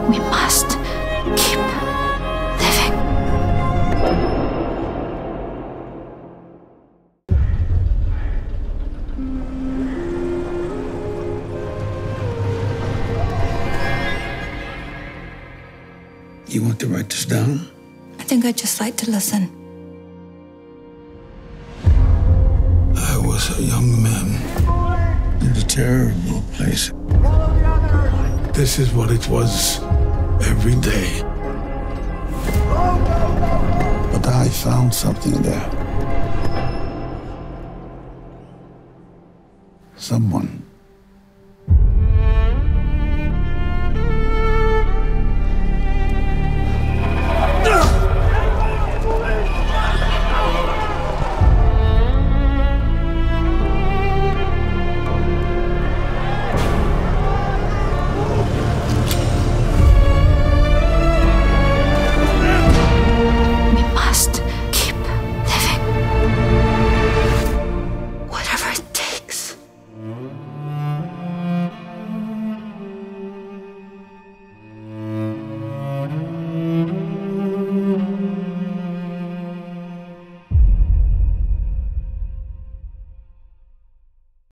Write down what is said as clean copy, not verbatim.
We must keep living. You want to write this down? I think I'd just like to listen. I was a young man in a terrible place. This is what it was every day. But I found something there. Someone